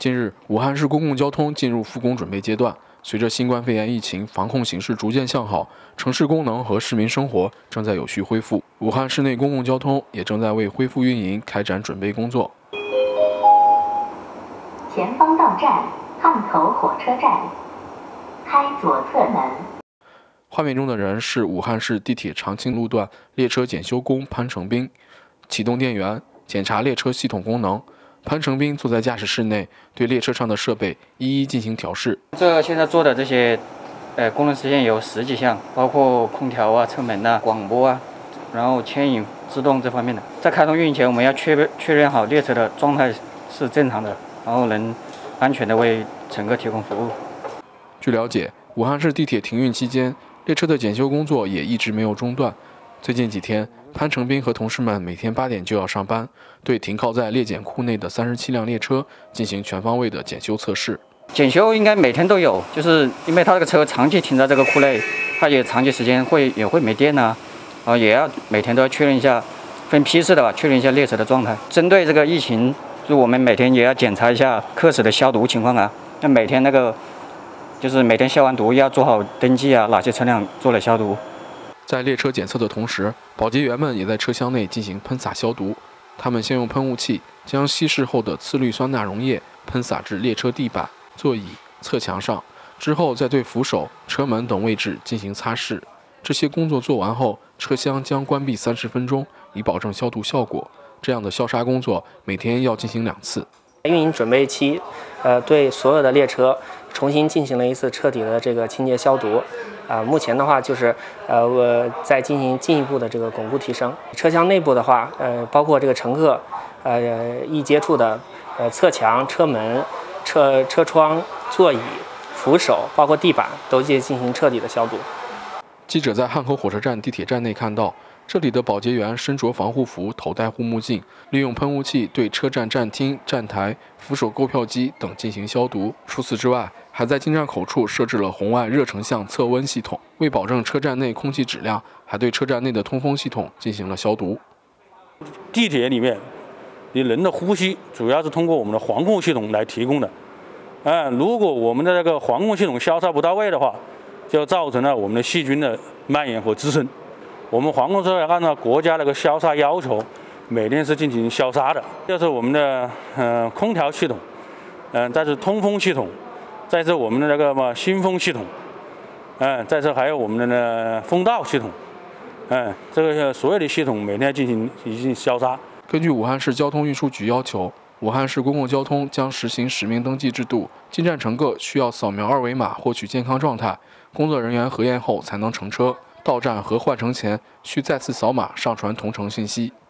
近日，武汉市公共交通进入复工准备阶段。随着新冠肺炎疫情防控形势逐渐向好，城市功能和市民生活正在有序恢复。武汉市内公共交通也正在为恢复运营开展准备工作。 前方到站，汉口火车站，开左侧门。 画面中的人是武汉市地铁长青路段列车检修工潘成斌，启动电源，检查列车系统功能。潘成斌坐在驾驶室内，对列车上的设备一一进行调试。 这现在做的这些，功能实现有10几项，包括空调啊、车门啊、广播啊，然后牵引、制动这方面的。在开通运营前，我们要确认好列车的状态是正常的，然后能安全的为乘客提供服务。 据了解，武汉市地铁停运期间，列车的检修工作也一直没有中断。最近几天，潘成斌和同事们每天8点就要上班，对停靠在列检库内的37辆列车进行全方位的检修测试。 检修应该每天都有，就是因为它这个车长期停在这个库内，它也长期时间也会没电呐，也要每天都要确认一下，分批次的吧，确认一下列车的状态。针对这个疫情，就我们每天也要检查一下客室的消毒情况啊。那每天就是每天消完毒要做好登记啊，哪些车辆做了消毒。 在列车检测的同时，保洁员们也在车厢内进行喷洒消毒。他们先用喷雾器将稀释后的次氯酸钠溶液喷洒至列车地板、座椅、侧墙上，之后再对扶手、车门等位置进行擦拭。这些工作做完后，车厢将关闭30分钟，以保证消毒效果。这样的消杀工作每天要进行2次。 运营准备期，对所有的列车重新进行了一次彻底的这个清洁消毒。目前的话就是在进行进一步的这个巩固提升。车厢内部的话，包括这个乘客易接触的侧墙、车门、车窗、座椅、扶手，包括地板，都进行彻底的消毒。 记者在汉口火车站地铁站内看到，这里的保洁员身着防护服，头戴护目镜，利用喷雾器对车站站厅、站台、扶手购票机等进行消毒。除此之外，还在进站口处设置了红外热成像测温系统，为保证车站内空气质量，还对车站内的通风系统进行了消毒。 地铁里面，你人的呼吸主要是通过我们的防控系统来提供的。如果我们的这个防控系统消杀不到位的话，就造成了我们的细菌的蔓延和滋生。我们防控是按照国家那个消杀要求，每天是进行消杀的。这是我们的空调系统，再是通风系统，再是我们的那个新风系统，再是还有我们的风道系统，这个所有的系统每天进行消杀。 根据武汉市交通运输局要求，武汉市公共交通将实行实名登记制度，进站乘客需要扫描2维码获取健康状态，工作人员核验后才能乘车。到站和换乘前需再次扫码上传同乘信息。